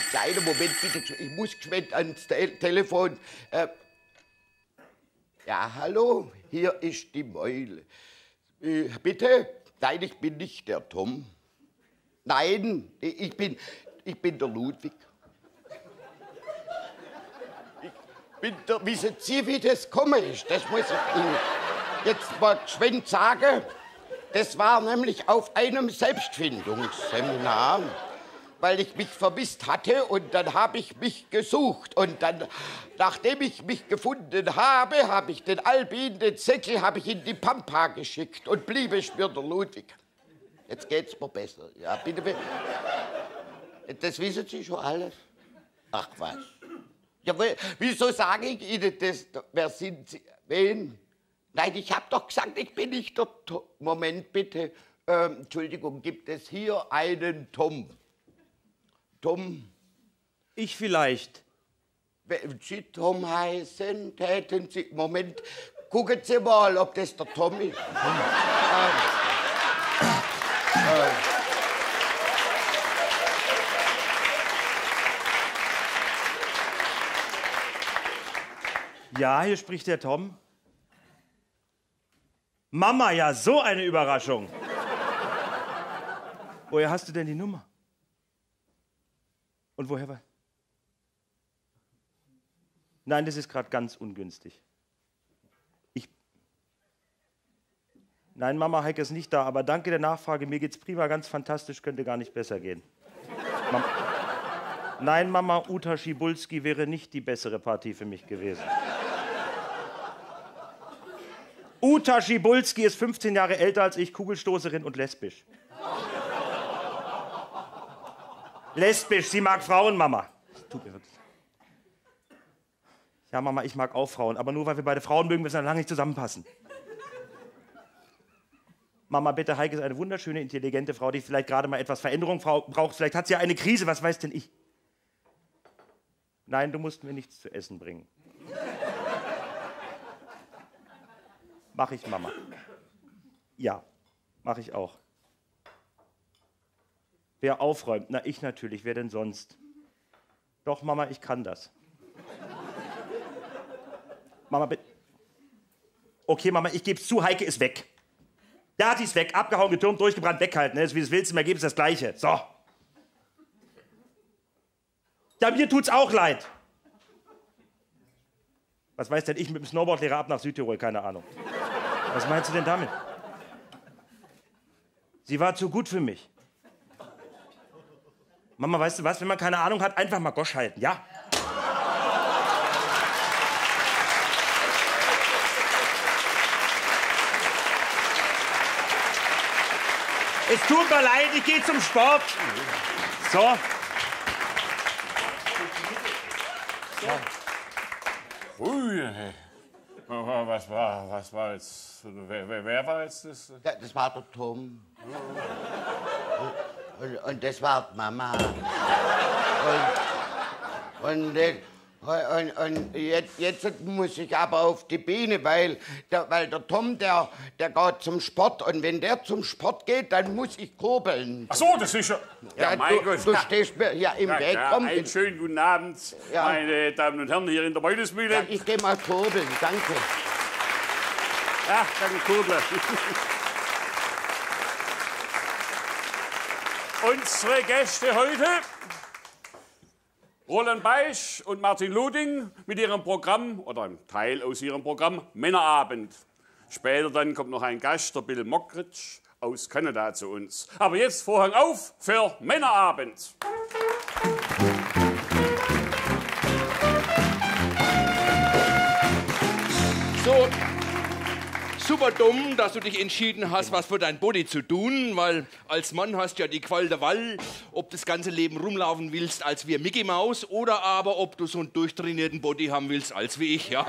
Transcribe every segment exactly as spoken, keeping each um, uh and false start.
kleinen Moment, bitte. Ich muss geschwind ans Te Telefon. Äh, ja, hallo, hier ist die Meule. Äh, bitte? Nein, ich bin nicht der Tom. Nein, ich bin, ich bin der Ludwig. Ich bin der, wissen Sie, wie das gekommen ist? Das muss ich Ihnen jetzt mal geschwind sagen. Das war nämlich auf einem Selbstfindungsseminar, weil ich mich vermisst hatte und dann habe ich mich gesucht. Und dann, nachdem ich mich gefunden habe, habe ich den Albin, den Säckel, habe ich in die Pampa geschickt und blieb ich mir der Ludwig. Jetzt geht's mir besser. Ja, bitte. Das wissen Sie schon alles? Ach was. Ja, wieso sage ich Ihnen das? Wer sind Sie? Wen? Nein, ich habe doch gesagt, ich bin nicht der Tom. Moment, bitte. Ähm, Entschuldigung, gibt es hier einen Tom? Tom? Ich vielleicht. Wenn Sie Tom heißen, täten Sie... Moment, gucken Sie mal, ob das der Tom ist. ähm, ähm. Ja, hier spricht der Tom. Mama, ja, so eine Überraschung. Woher hast du denn die Nummer? Und woher war? Nein, das ist gerade ganz ungünstig. Ich. Nein, Mama, Heike ist nicht da, aber danke der Nachfrage. Mir geht's prima, ganz fantastisch, könnte gar nicht besser gehen. Mam Nein, Mama, Uta Schibulski wäre nicht die bessere Partie für mich gewesen. Uta Schibulski ist fünfzehn Jahre älter als ich, Kugelstoßerin und lesbisch. Lesbisch, sie mag Frauen, Mama. Tut mir wirklich. Ja, Mama, ich mag auch Frauen, aber nur weil wir beide Frauen mögen, müssen wir lange nicht zusammenpassen. Mama, bitte, Heike ist eine wunderschöne, intelligente Frau, die vielleicht gerade mal etwas Veränderung braucht. Vielleicht hat sie ja eine Krise, was weiß denn ich? Nein, du musst mir nichts zu essen bringen. Mach ich, Mama. Ja, mach ich auch. Wer aufräumt? Na, ich natürlich. Wer denn sonst? Doch, Mama, ich kann das. Mama, bitte. Okay, Mama, ich geb's zu, Heike ist weg. Ja, die ist weg. Abgehauen, getürmt, durchgebrannt, weghalten. Ne? Wie du willst, im Ergebnis das Gleiche. So. Ja, mir tut's auch leid. Was weiß denn ich mit dem Snowboardlehrer ab nach Südtirol? Keine Ahnung. Was meinst du denn damit? Sie war zu gut für mich. Mama, weißt du was? Wenn man keine Ahnung hat, einfach mal Gosch halten, ja? Es tut mir leid, ich gehe zum Sport. So. So. Ui, was war, was war jetzt, wer, wer, wer war jetzt das? Ja, das war der Tom. Und, und das war die Mama. Und, und, und, und jetzt, jetzt muss ich aber auf die Bühne, weil der, weil der Tom, der, der geht zum Sport. Und wenn der zum Sport geht, dann muss ich kurbeln. Ach so, das ist ja... Ja, ja mein du, Gott. du stehst mir ja im ja, Weg. ja, Komm, einen schönen guten Abend, ja. meine Damen und Herren hier in der Meulesmühle. Ja, ich geh mal kurbeln, danke. Ach, danke, Kurbler. Unsere Gäste heute, Roland Beisch und Martin Luding mit ihrem Programm, oder einem Teil aus ihrem Programm, Männerabend. Später dann kommt noch ein Gast, der Bill Mockridge aus Kanada zu uns. Aber jetzt Vorhang auf für Männerabend. So, super dumm, dass du dich entschieden hast, was für dein Body zu tun, weil als Mann hast du ja die Qual der Wahl, ob das ganze Leben rumlaufen willst als wir Mickey Maus oder aber ob du so einen durchtrainierten Body haben willst als wie ich, ja.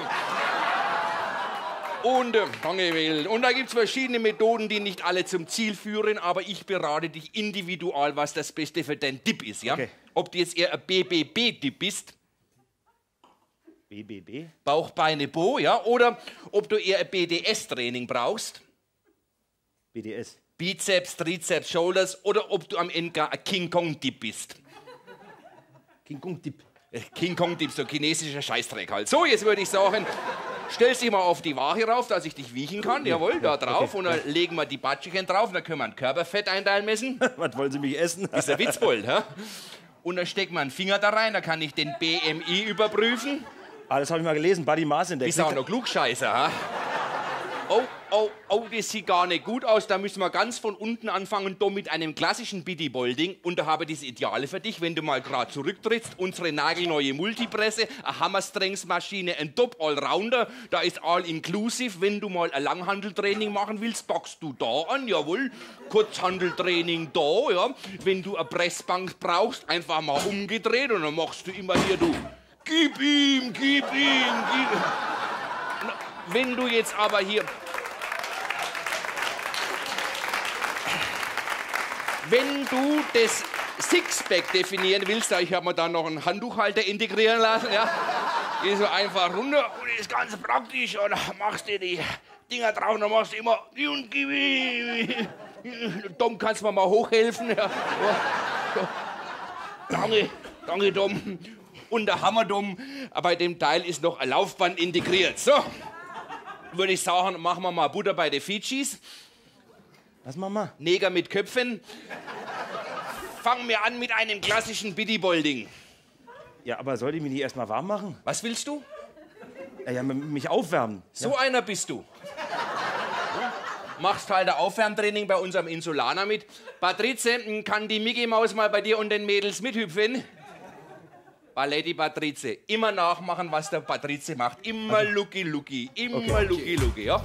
Und, äh, danke, und da gibt es verschiedene Methoden, die nicht alle zum Ziel führen, aber ich berate dich individual, was das Beste für deinen Tipp ist, ja? Okay. Ob du jetzt eher ein B B B-Tipp bist, B B B? Bauch, Beine, Po, ja? Oder ob du eher ein B D S-Training brauchst. B D S. Bizeps, Trizeps, Shoulders. Oder ob du am Ende gar ein King Kong-Tipp bist. King Kong Dip. King Kong Dip, so chinesischer Scheißdreck halt. So, jetzt würde ich sagen, stellst dich mal auf die Waage rauf, dass ich dich wiegen kann. Jawohl, da drauf. Okay. Und dann legen wir die Batschchen drauf. Und dann können wir ein Körperfetteinteil messen. Was wollen Sie mich essen? Ist der Witzbold, hä? Und dann steckt man einen Finger da rein, da kann ich den B M I überprüfen. Ah, das habe ich mal gelesen, Body Mass Index. Ist auch noch Klugscheißer, hä? Oh, oh, oh, das sieht gar nicht gut aus. Da müssen wir ganz von unten anfangen, da mit einem klassischen Bodybuilding. Und da habe ich das Ideale für dich, wenn du mal gerade zurücktrittst. Unsere nagelneue Multipresse, eine Hammerstrengs-Maschine, ein Top-Allrounder. Da ist all-inclusive. Wenn du mal ein Langhandeltraining machen willst, packst du da an, jawohl. Kurzhandeltraining da, ja. Wenn du eine Pressbank brauchst, einfach mal umgedreht und dann machst du immer hier, du, gib ihm, gib ihm, gib ihm. Wenn du jetzt aber hier... Wenn du das Sixpack definieren willst, ich habe mir da noch einen Handtuchhalter integrieren lassen, ja, geh so einfach runter und das ist ganz praktisch und dann machst du die Dinger drauf und dann machst du immer Dom, kannst du mir mal hochhelfen? Ja. Danke, danke Dom. Und der Hammer Dom, bei dem Teil ist noch ein Laufband integriert. So, würde ich sagen, machen wir mal Butter bei den Fidschis. Was machen wir? Neger mit Köpfen. Fangen wir an mit einem klassischen Bodybuilding. Ja, aber soll ich mich nicht erst mal warm machen? Was willst du? Ja, ja mich aufwärmen. So ja. einer bist du. Machst halt ein Aufwärmtraining bei unserem Insulaner mit. Patrize, kann die Mickey Maus mal bei dir und den Mädels mithüpfen? Paletti Patrize. Immer nachmachen, was der Patrize macht. Immer okay. Lucky Lucky. Immer okay, okay. Lucky Lucky, ja?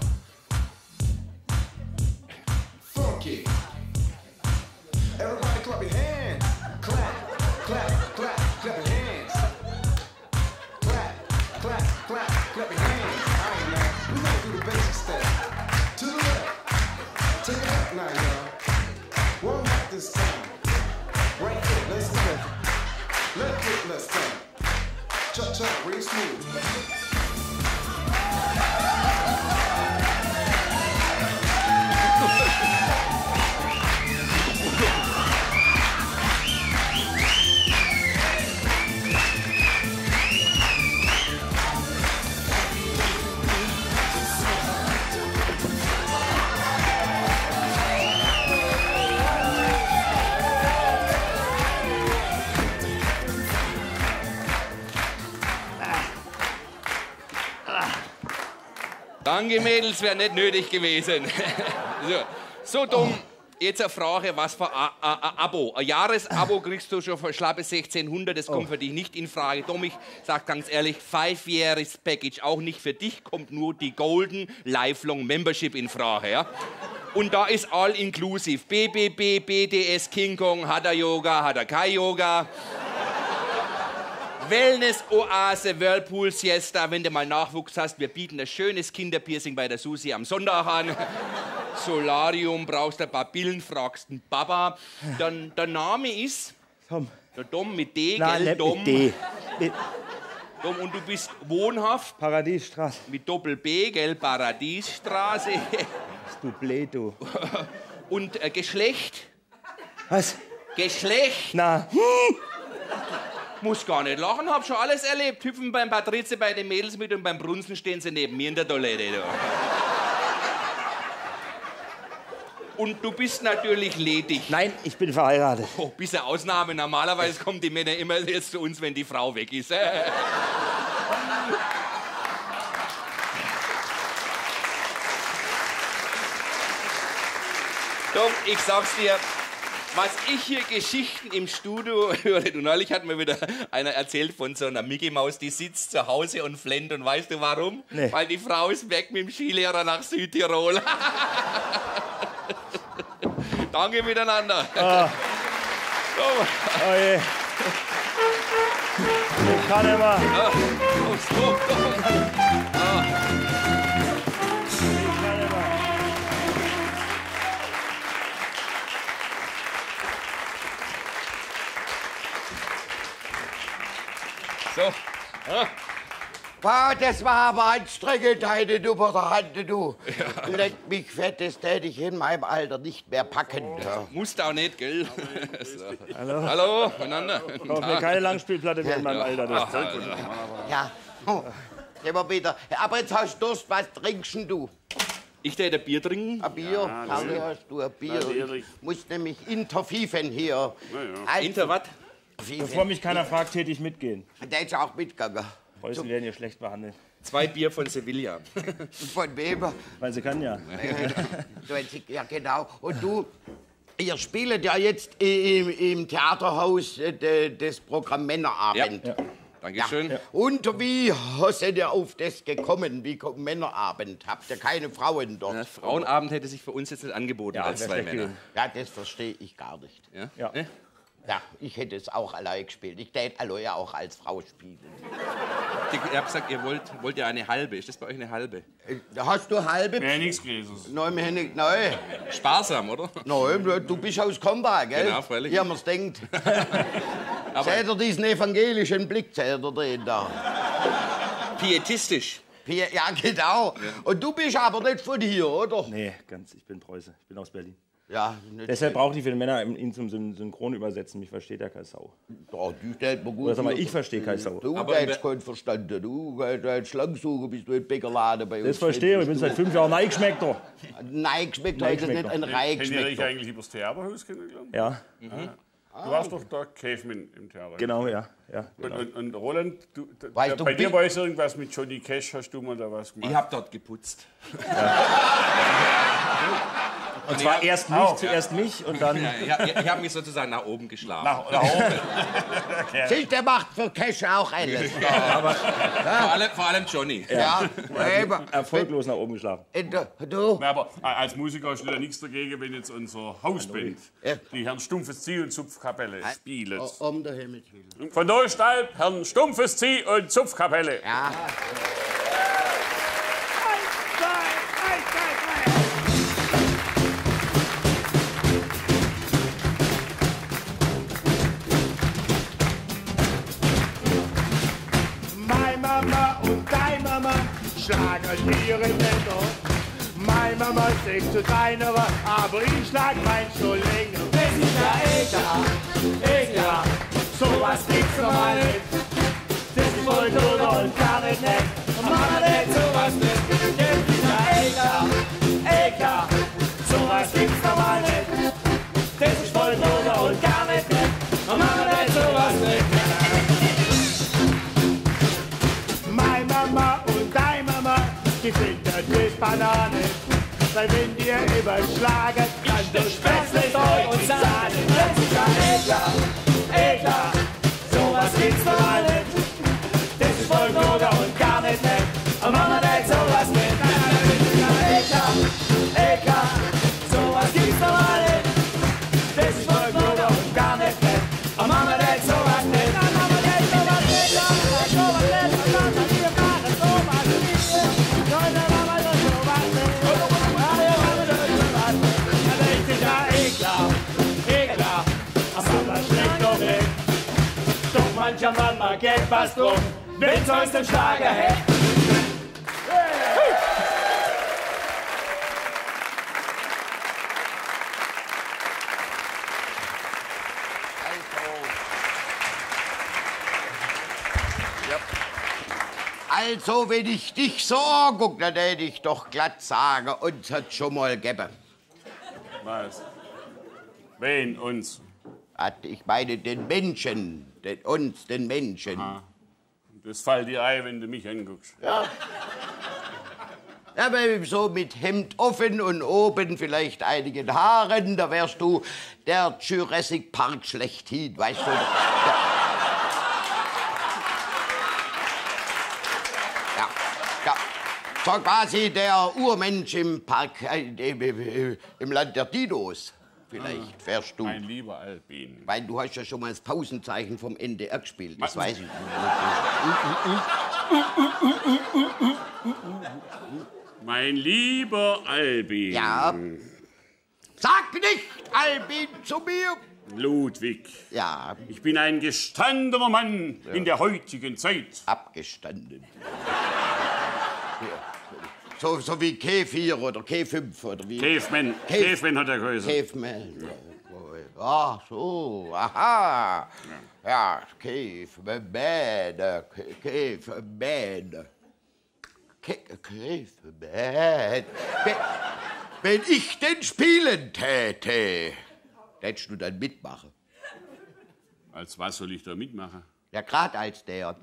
Funky. Everybody clap your hands. Clap, clap, clap, clap your hands. Clap, clap, clap, clap your hands. All right, now, we gotta do the basic step. To the left. Take it up now, y'all. One back this time. Right foot, let's go. Left foot, let's turn. Chop, chop, real smooth. Danke, Mädels, wäre nicht nötig gewesen. so, so dumm. Jetzt eine Frage, was für ein Abo? Ein Jahresabo kriegst du schon für schlappe sechzehnhundert, das kommt oh. für dich nicht in Frage. Dom, ich sag ganz ehrlich, Five-Years Package, auch nicht für dich, kommt nur die Golden Lifelong Membership in Frage. Ja? Und da ist all-inclusive. B B B, B D S, King Kong, Hatha Yoga, Hatha Kai Yoga. Wellness, Oase, Whirlpool, Siesta, wenn du mal Nachwuchs hast. Wir bieten ein schönes Kinderpiercing bei der Susi am Sonntag an. Solarium, brauchst ein paar Pillen, fragst einen Papa. Dann, der Name ist... Tom. Der Dom mit D, Na, gell, Dom? Mit D. Mit Dom, und du bist wohnhaft? Paradiesstraße. Mit Doppel B, gell, Paradiesstraße. Du blöd, du. Und äh, Geschlecht? Was? Geschlecht? Na. Hm. Muss gar nicht lachen, hab schon alles erlebt. Hüpfen beim Patrize bei den Mädels mit und beim Brunzen stehen sie neben mir in der Toilette. Und du bist natürlich ledig. Nein, ich bin verheiratet. Oh, bis eine Ausnahme. Normalerweise kommen die Männer immer jetzt zu uns, wenn die Frau weg ist. Doch, ich sag's dir, was ich hier Geschichten im Studio höre, du, neulich hat mir wieder einer erzählt von so einer Mickey Maus, die sitzt zu Hause und flennt, und weißt du warum? Nee. Weil die Frau ist weg mit dem Skilehrer nach Südtirol. Danke miteinander. Ah. Oh. Oh je. Ich kann immer. Ah. Oh, so, oh. Ah. Ich kann immer. So. Ah. Wow, das war aber anstrengend, deine Nummer der Hand, du. Ja. Leck mich fett, das täte ich in meinem Alter nicht mehr packen. Oh. Ja. Musst auch nicht, gell? Hallo. Hallo, miteinander. Ich kaufe mir keine Langspielplatte mehr in meinem Alter. Das ja. ja. Oh. Immer wieder. Aber jetzt hast du Durst, was trinkst denn du? Ich täte Bier trinken. Ein Bier? Ja, Pauli, hast du ein Bier? Ich muss nämlich interfiefen hier. Ja, ja. Inter was? Bevor mich keiner fragt, täte ich mitgehen. Der ist auch mitgegangen. Preußen werden hier schlecht behandelt. Zwei Bier von Sevilla. Von wem? Weil sie kann ja. Ja, genau. Und du, ihr spielt ja jetzt im, im Theaterhaus das Programm Männerabend. Ja. Ja. Dankeschön. Ja. Und wie seid ihr auf das gekommen? Wie kommt Männerabend? Habt ihr keine Frauen dort? Na, Frauenabend hätte sich für uns jetzt nicht angeboten ja, als zwei Männer. Ja, das verstehe ich gar nicht. Ja? Ja. Ne? Ja, ich hätte es auch allein gespielt. Ich hätte Allo ja auch als Frau spielen. Ihr habt gesagt, ihr wollt, wollt ja eine halbe. Ist das bei euch eine halbe? Hast du halbe? Nein, nichts Gräses. Nein, wir nicht, nein. Sparsam, oder? Nein, du bist aus Komba, gell? Genau, freilich. Wie man's denkt. Seht ihr diesen evangelischen Blick, seht ihr den da? Pietistisch. Pie ja, genau. Ja. Und du bist aber nicht von hier, oder? Nee, ganz, ich bin Preuße. Ich bin aus Berlin. Ja, deshalb braucht die viele Männer ihn zum Synchron übersetzen. Mich versteht ja kein Sau. Ja, die stellt mir gut. Oder sag mal, ich verstehe kein Sau. Du hast keinen Verstand. Du als Schlangensucher bist du im Bäckerladen bei uns. Das verstehe ich. Ich bin seit fünf Jahren Neigeschmeckter. Neigeschmeckter ist nicht ein Reigeschmeckter. Kennt ihr euch eigentlich übers Theaterhaus kennengelernt? Ja. Mhm. Du warst doch der Caveman im Theater. Genau, ja. ja genau. Und, und, und Roland, du, weißt da, du, bei dir war es irgendwas mit Johnny Cash, hast du mal da was gemacht? Ich hab dort geputzt. Ja. Und zwar erst mich, auch, zuerst ja. mich und dann... Ja, ich ich habe mich sozusagen nach oben geschlafen. Nach, nach oben? Siehst, der macht für Cash auch alles. Ja, aber, ja. Vor, allem, vor allem Johnny. Ja. Ja. Erfolglos nach oben geschlafen. Du? Ja, aber als Musiker hast du ja nichts dagegen, wenn jetzt unser Hausband, ja. die Herrn Stumpfes Zieh und Zupfkapelle, spielt. Um der Himmel willen. Von Dostalb, Herrn Stumpfes Zieh und Zupfkapelle. Ja. Schlagen ihre Männer. Meine Mama singt zu deiner, aber ich schlag mein schon länger. Das ist ja ekelhaft, ekelhaft, sowas gibt's normal nicht. Das ist voll drüber und gar nicht nett. Und Mama nicht sowas nicht. Das ist ja ekelhaft, ekelhaft, sowas gibt's normal nicht. Das ist voll drüber und gar nicht nett. Und Mama nicht sowas nicht. Meine Mama und deine Mama, die finden das Banane. Weil wenn dir überschlagen, kann du Spätzle und sagen, das ist ja ekelhaft, ekelhaft, sowas gibt's normal nicht. Das ist voll Droger und gar nicht nett. Und Mama nicht sowas nicht. Nein, nein, das ist ja ekelhaft, ekelhaft, sowas gibt's normal nicht. Das ist voll Droger und gar nicht nett. Und Mama nicht sowas nicht. Nein, Mama nicht sowas nicht. Sowas nicht, sowas nicht. Mancher Mann mag etwas drum, wenn sonst den Schlager hätte. Also, wenn ich dich so angucke, dann hätte ich doch glatt sagen, uns hat schon mal gegeben. Was? Wen uns? Ich meine den Menschen, den, uns, den Menschen. Ah, das fällt dir ein, wenn du mich anguckst. Ja. Ja, aber so mit Hemd offen und oben vielleicht einigen Haaren, da wärst du der Jurassic Park schlechthin, weißt du? Ja, ja, ja. So quasi der Urmensch im Park, äh, äh, im Land der Dinos. Vielleicht wärst du. Mein lieber Albin. Weil du hast ja schon mal das Pausenzeichen vom N D R gespielt, das weiß ich. Mein lieber Albin. Ja. Sag nicht, Albin, zu mir. Ludwig, Ja, ich bin ein gestandener Mann in der heutigen Zeit. abgestanden. So, so wie K vier oder K fünf oder wie? Caveman, Cave- Caveman hat er geheißen. Caveman. Ach so, aha. Ja, Caveman, Caveman. Caveman. Wenn ich den spielen täte, hättest du dann mitmachen? Als was soll ich da mitmachen? Ja, gerade als der.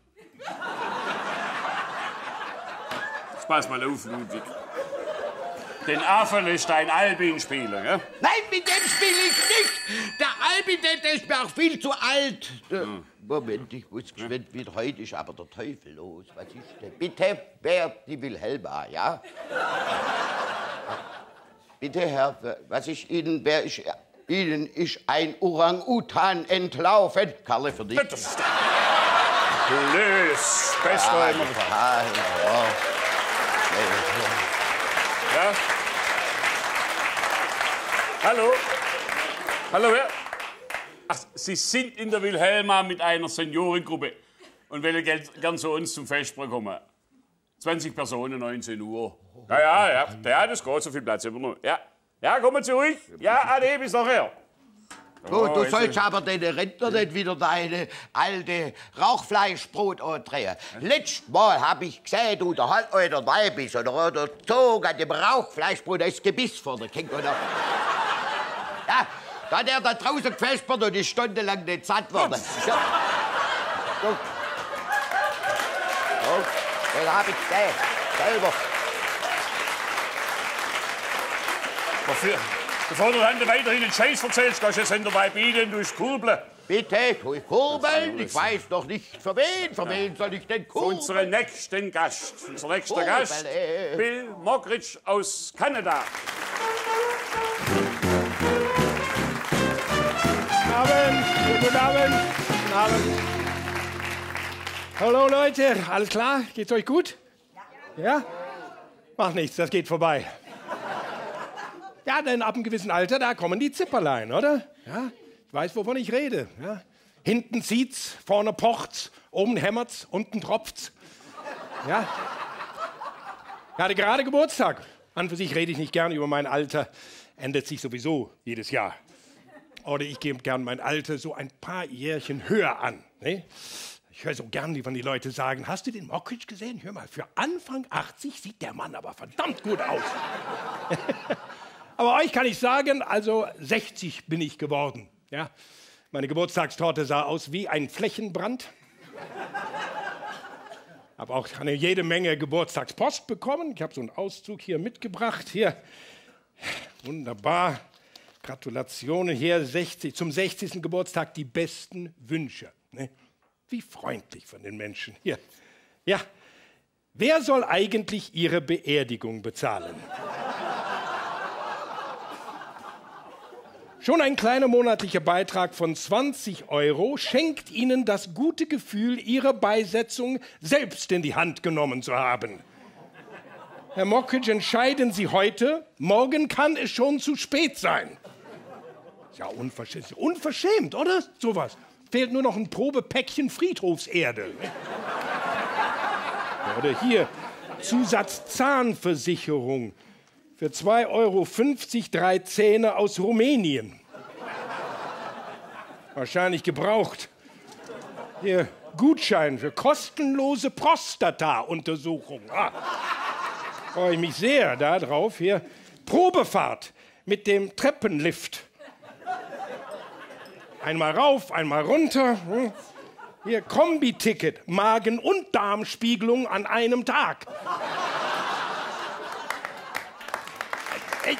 Pass mal auf, Ludwig. Den Affe lässt ein Albin spielen, ja? Nein, mit dem spiele ich nicht. Der Albin, der, der ist mir auch viel zu alt. Der, Moment, ich muss geschwind wieder. Heute ist aber der Teufel los. Was ist denn? Bitte, wer die Wilhelma, ja? Bitte, Herr, was ist Ihnen, wer ist Ihnen ist ein Orang-Utan entlaufen? Karle, für dich. Das Blöß, bester Ah, immer. ja, ja. Ja? Hallo? Hallo, wer? Ach, Sie sind in der Wilhelma mit einer Seniorengruppe und wollen gel- gern zu uns zum Festspiel kommen. zwanzig Personen, neunzehn Uhr. Ja, ja, ja, ja, das geht, so viel Platz immer noch. Ja, ja, kommen Sie ruhig. Ja, ade, bis nachher. Du, du jetzt- sollst aber den Rentner nicht wieder deine alte Rauchfleischbrot andrehen. Letztes Mal hab ich gesehen, du der halb alter dabei bist oder, oder Zog an dem Rauchfleischbrot, da ist Gebiss vor der Kind, oder? Ja, da hat er da draußen gefespert und ist stundenlang nicht satt worden. Ja. So. So, den hab ich gesehen, selber. Bevor, bevor du dann weiterhin den Scheiß erzählst, kannst du jetzt hinterbei bieten, du kurbeln. Bitte, tu ich kurbeln, ich weiß noch nicht für wen, für wen soll ich denn kurbeln? Unseren nächsten Gast. Unser nächster Kurbel, Gast, äh. Bill Mockridge aus Kanada. Guten Abend, guten Abend, guten Abend. Hallo Leute, alles klar? Geht's euch gut? Ja? Macht nichts, das geht vorbei. Ja, denn ab einem gewissen Alter, da kommen die Zipperlein, oder? Ja, ich weiß, wovon ich rede. Ja? Hinten zieht's, vorne pocht's, oben hämmert's, unten tropft's. Ja? Ich hatte gerade Geburtstag. An und für sich rede ich nicht gerne über mein Alter. Ändert sich sowieso jedes Jahr. Oder ich gebe gern mein Alter so ein paar Jährchen höher an. Ne? Ich höre so gern, wenn die Leute sagen, hast du den Mockridge gesehen? Hör mal, für Anfang achtzig sieht der Mann aber verdammt gut aus. Aber euch kann ich sagen, also sechzig bin ich geworden. Ja? Meine Geburtstagstorte sah aus wie ein Flächenbrand. Habe auch eine jede Menge Geburtstagspost bekommen. Ich habe so einen Auszug hier mitgebracht. Hier, wunderbar. Gratulationen hier, sechzig, zum sechzigsten Geburtstag die besten Wünsche. Ne? Wie freundlich von den Menschen. Hier. Ja, wer soll eigentlich Ihre Beerdigung bezahlen? Schon ein kleiner monatlicher Beitrag von zwanzig Euro schenkt Ihnen das gute Gefühl, Ihre Beisetzung selbst in die Hand genommen zu haben. Herr Mockridge, entscheiden Sie heute, morgen kann es schon zu spät sein. Ja, unverschämt, unverschämt, oder? Sowas. Fehlt nur noch ein Probepäckchen Friedhofserde. Oder hier, Zusatzzahnversicherung. Für zwei Euro fünfzig drei Zähne aus Rumänien. Wahrscheinlich gebraucht. Hier, Gutschein für kostenlose Prostata-Untersuchung. Ah, freue ich mich sehr darauf. Hier, Probefahrt mit dem Treppenlift. Einmal rauf, einmal runter. Hier, Kombi-Ticket, Magen- und Darmspiegelung an einem Tag. Ich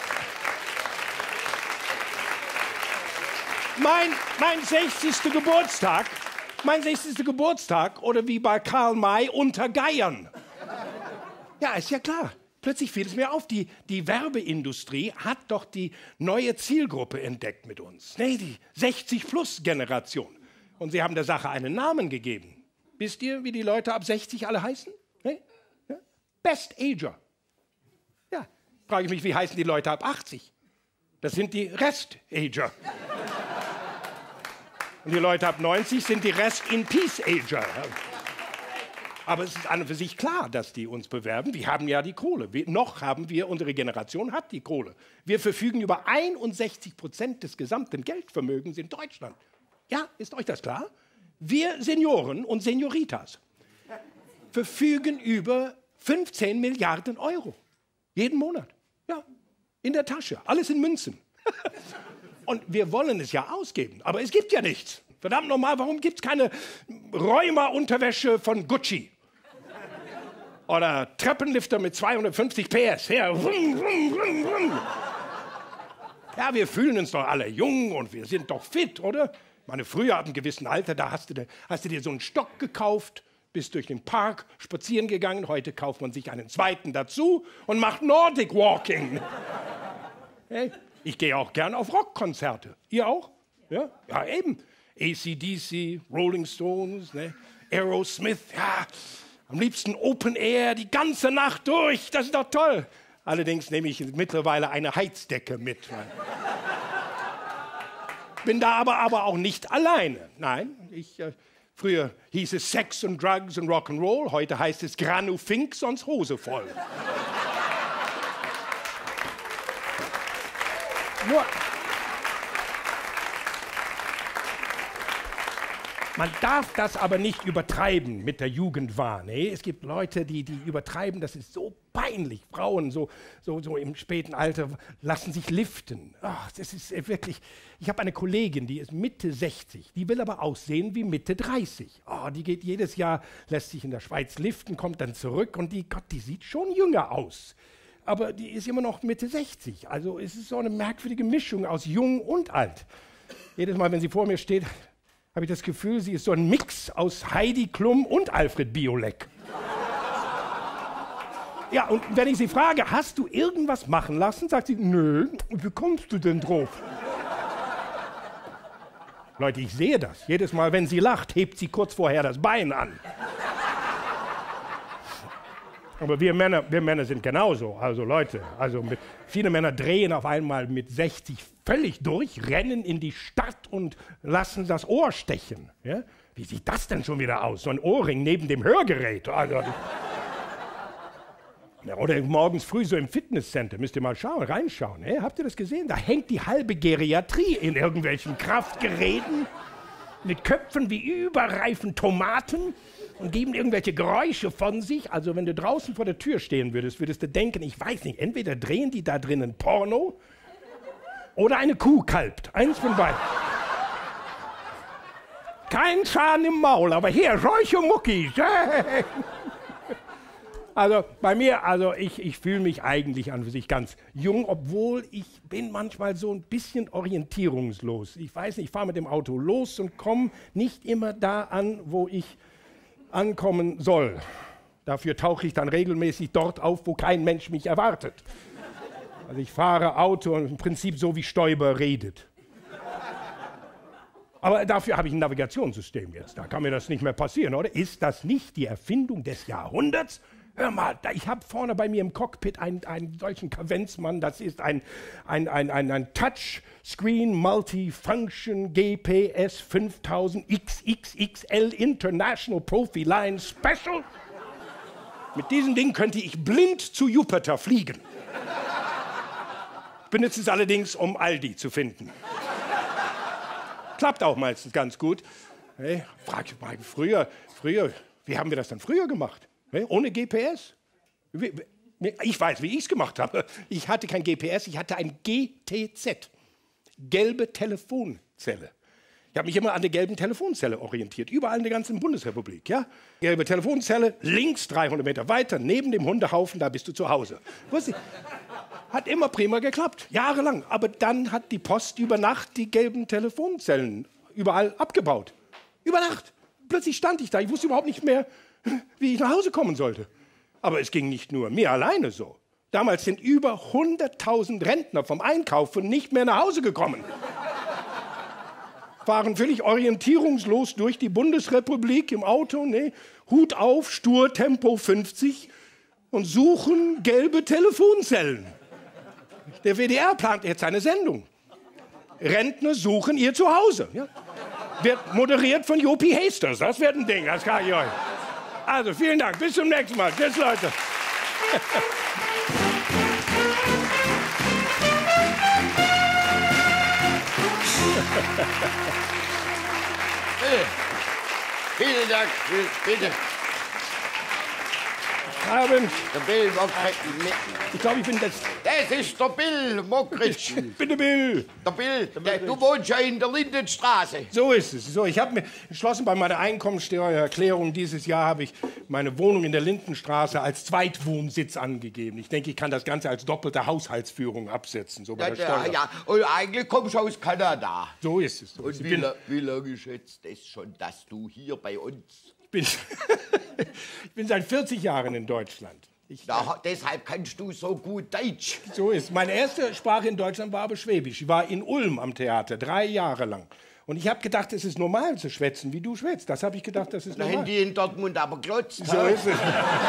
mein, mein sechzigster Geburtstag, mein sechzigster Geburtstag oder wie bei Karl May unter Geiern. Ja, ist ja klar. Plötzlich fiel es mir auf, die, die Werbeindustrie hat doch die neue Zielgruppe entdeckt mit uns. Nee, die sechzig-plus-Generation. Und sie haben der Sache einen Namen gegeben. Wisst ihr, wie die Leute ab sechzig alle heißen? Nee? Ja? Best Ager. Ja, frage ich mich, wie heißen die Leute ab achtzig? Das sind die Rest-Ager. Und die Leute ab neunzig sind die Rest-in-Peace-Ager. Aber es ist an und für sich klar, dass die uns bewerben. Wir haben ja die Kohle. Wir, noch haben wir, unsere Generation hat die Kohle. Wir verfügen über einundsechzig Prozent des gesamten Geldvermögens in Deutschland. Ja, ist euch das klar? Wir Senioren und Senioritas verfügen über fünfzehn Milliarden Euro. Jeden Monat. Ja, in der Tasche. Alles in Münzen. Und wir wollen es ja ausgeben. Aber es gibt ja nichts. Verdammt nochmal, warum gibt es keine Rheuma-Unterwäsche von Gucci? Oder Treppenlifter mit zweihundertfünfzig P S. Ja, ja, wir fühlen uns doch alle jung und wir sind doch fit, oder? Ich meine, früher ab einem gewissen Alter, da hast du, hast du dir so einen Stock gekauft, bist durch den Park spazieren gegangen. Heute kauft man sich einen zweiten dazu und macht Nordic Walking. Hey, ich gehe auch gern auf Rockkonzerte. Ihr auch? Ja, ja eben. A C D C, Rolling Stones, ne? Aerosmith, ja. Am liebsten Open Air, die ganze Nacht durch. Das ist doch toll. Allerdings nehme ich mittlerweile eine Heizdecke mit. Bin da aber, aber auch nicht alleine. Nein, ich, äh, früher hieß es Sex und Drugs und Rock'n'Roll. Heute heißt es Granu Fink, sonst Hose voll. Nur, man darf das aber nicht übertreiben mit der Jugendwahn. Nee, es gibt Leute, die, die übertreiben, das ist so peinlich. Frauen so, so, so im späten Alter lassen sich liften. Ach, das ist wirklich. Ich habe eine Kollegin, die ist Mitte sechzig, die will aber aussehen wie Mitte dreißig. Oh, die geht jedes Jahr, lässt sich in der Schweiz liften, kommt dann zurück und die, Gott, die sieht schon jünger aus. Aber die ist immer noch Mitte sechzig. Also es ist so eine merkwürdige Mischung aus jung und alt. Jedes Mal, wenn sie vor mir steht, habe ich das Gefühl, sie ist so ein Mix aus Heidi Klum und Alfred Biolek. Ja, und wenn ich sie frage, hast du irgendwas machen lassen, sagt sie, nö, wie kommst du denn drauf? Leute, ich sehe das. Jedes Mal, wenn sie lacht, hebt sie kurz vorher das Bein an. Aber wir Männer, wir Männer sind genauso. Also Leute, also mit, viele Männer drehen auf einmal mit sechzig völlig durch, rennen in die Stadt und lassen das Ohr stechen. Ja? Wie sieht das denn schon wieder aus? So ein Ohrring neben dem Hörgerät. Also, ja, oder morgens früh so im Fitnesscenter, müsst ihr mal schauen, reinschauen. Hey, habt ihr das gesehen? Da hängt die halbe Geriatrie in irgendwelchen Kraftgeräten mit Köpfen wie überreifen Tomaten und geben irgendwelche Geräusche von sich. Also wenn du draußen vor der Tür stehen würdest, würdest du denken, ich weiß nicht, entweder drehen die da drinnen Porno oder eine Kuh kalbt. Eins von beiden. Kein Schaden im Maul, aber hier, solche Muckis. Also bei mir, also ich, ich fühle mich eigentlich an für sich ganz jung, obwohl ich bin manchmal so ein bisschen orientierungslos. Ich weiß nicht, ich fahre mit dem Auto los und komme nicht immer da an, wo ich ankommen soll. Dafür tauche ich dann regelmäßig dort auf, wo kein Mensch mich erwartet. Also ich fahre Auto und im Prinzip so, wie Stoiber redet. Aber dafür habe ich ein Navigationssystem jetzt. Da kann mir das nicht mehr passieren, oder? Ist das nicht die Erfindung des Jahrhunderts? Hör mal, da, ich habe vorne bei mir im Cockpit einen, einen solchen Kavenzmann. Das ist ein, ein, ein, ein, ein Touchscreen Multifunction G P S fünftausend X X X L International Profi Line Special. Mit diesem Ding könnte ich blind zu Jupiter fliegen. Ich benutze es allerdings, um Aldi zu finden. Klappt auch meistens ganz gut. Hey, frag ich mal, früher, früher, wie haben wir das dann früher gemacht? Hey, ohne G P S? Ich weiß, wie ich es gemacht habe. Ich hatte kein G P S, ich hatte ein G T Z. Gelbe Telefonzelle. Ich habe mich immer an der gelben Telefonzelle orientiert, überall in der ganzen Bundesrepublik. Ja? Gelbe Telefonzelle, links dreihundert Meter weiter, neben dem Hundehaufen, da bist du zu Hause. Hat immer prima geklappt, jahrelang. Aber dann hat die Post über Nacht die gelben Telefonzellen überall abgebaut. Über Nacht. Plötzlich stand ich da, ich wusste überhaupt nicht mehr, wie ich nach Hause kommen sollte. Aber es ging nicht nur mir alleine so. Damals sind über hunderttausend Rentner vom Einkaufen nicht mehr nach Hause gekommen. Fahren völlig orientierungslos durch die Bundesrepublik im Auto, ne? Hut auf, stur, Tempo fünfzig und suchen gelbe Telefonzellen. Der W D R plant jetzt eine Sendung. Rentner suchen ihr Zuhause. Ja? Wird moderiert von Jopi Hasters. Das wird ein Ding, das kann ich euch. Also, vielen Dank. Bis zum nächsten Mal. Tschüss, Leute. Vielen Dank, bitte. Abend. Der Bill Mockridge. Ich glaube, ich bin das... Das ist der Bill Mockridge. Bitte, Bill. Der Bill, der, du wohnst ja in der Lindenstraße. So ist es. So, ich habe mir entschlossen, bei meiner Einkommensteuererklärung dieses Jahr habe ich meine Wohnung in der Lindenstraße als Zweitwohnsitz angegeben. Ich denke, ich kann das Ganze als doppelte Haushaltsführung absetzen. So, bei Ja, der ja, Steuer. ja, und eigentlich kommst du aus Kanada. So ist es. So Und ist es. wie, Ich bin, la wie lange schätzt es schon, dass du hier bei uns... ich bin, ich bin seit vierzig Jahren in Deutschland. Ich, Da, deshalb kannst du so gut Deutsch. So ist. Meine erste Sprache in Deutschland war aber Schwäbisch. Ich war in Ulm am Theater, drei Jahre lang. Und ich habe gedacht, es ist normal zu schwätzen, wie du schwätzt. Das habe ich gedacht, das ist Da haben normal. die in Dortmund aber glotzt. So ist es.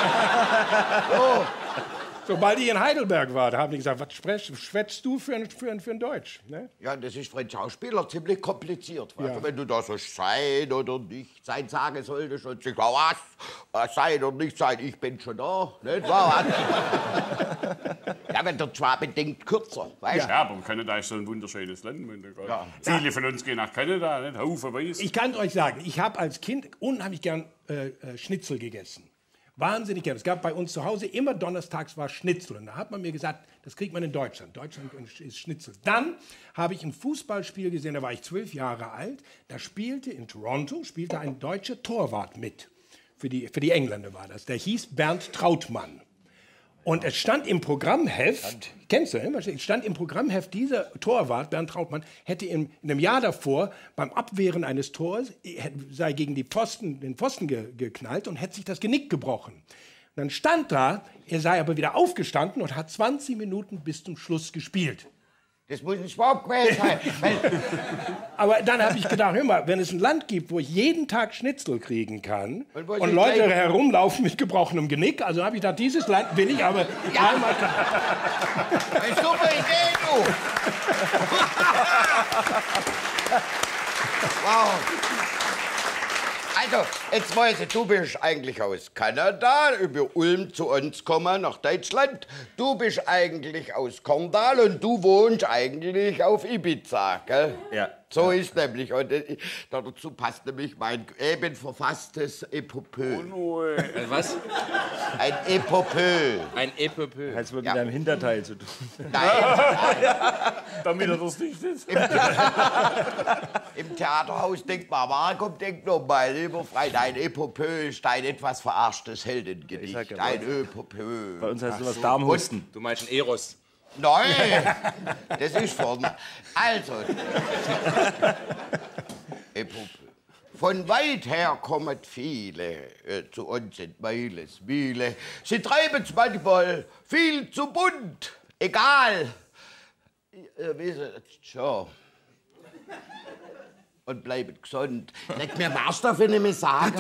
Oh. Sobald ich in Heidelberg war, da haben die gesagt, was sprech, schwätzt du für ein, für ein, für ein Deutsch? Ne? Ja, das ist für einen Schauspieler ziemlich kompliziert. Ja. Also, wenn du da so sein oder nicht sein sagen solltest und sagst, was, was sein oder nicht sein, ich bin schon da, nicht wahr? Ja, wenn der Schwabe denkt, kürzer, weißt du? Ja, aber Kanada ist so ein wunderschönes Land. Wenn du Ja. Viele von uns gehen nach Kanada, nicht? Haufenweise. Ich kann euch sagen, ich habe als Kind unheimlich gern äh, äh, Schnitzel gegessen. Wahnsinnig gern. Es gab bei uns zu Hause immer donnerstags war Schnitzel. Und da hat man mir gesagt, das kriegt man in Deutschland. Deutschland ist Schnitzel. Dann habe ich ein Fußballspiel gesehen, da war ich zwölf Jahre alt. Da spielte in Toronto spielte ein deutscher Torwart mit. Für die, für die Engländer war das. Der hieß Bernd Trautmann. Und es stand im Programmheft, kennst du, ne? Es stand im Programmheft, dieser Torwart, Bernd Trautmann, hätte in, in einem Jahr davor beim Abwehren eines Tors, sei gegen die Pfosten, den Pfosten ge, geknallt und hätte sich das Genick gebrochen. Und dann stand da, er sei aber wieder aufgestanden und hat zwanzig Minuten bis zum Schluss gespielt. Das muss ein Schwab gewesen sein. Weil, Aber dann habe ich gedacht, hör mal, wenn es ein Land gibt, wo ich jeden Tag Schnitzel kriegen kann Und wo und sie Leute gleich- herumlaufen mit gebrochenem Genick, also habe ich gedacht, dieses Land will ich aber einmal... eine super Idee, du. Wow. Also, jetzt weiß ich, du bist eigentlich aus Kanada, über Ulm zu uns gekommen, nach Deutschland. Du bist eigentlich aus Korndal und du wohnst eigentlich auf Ibiza, gell? Ja. So ist nämlich. Und äh, dazu passt nämlich mein eben verfasstes Epopö. Äh, Was? Ein Epopö. Ein Epopö. Hat es wohl Ja. mit deinem Hinterteil zu tun. Nein, Damit er das nicht ist. im Theaterhaus denkt man, Marco denkt noch mal, lieber Freund, ein Epopö ist ein etwas verarschtes Heldengedicht. Ich sag ja, Ein Epopö. Bei uns heißt sowas Darmhusten. Du meinst ein Eros. Nein, das ist von. Also. Epopö. Von weit her kommen viele äh, zu uns in Meiles Mühle. Sie treiben's manchmal viel zu bunt. Egal. Ihr wisst schon. Und bleiben gesund. Nicht mehr was darf ich nicht mehr sagen.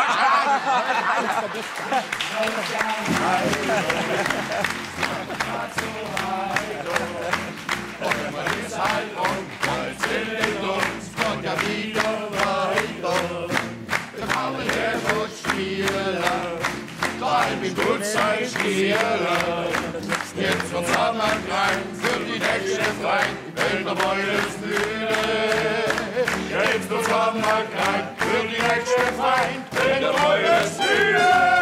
Jetzt wird's Hammer rein für die nächste Freund in der Meulesmühle. Ja, jetzt wird's Hammer rein für die nächste Freund in der Meulesmühle.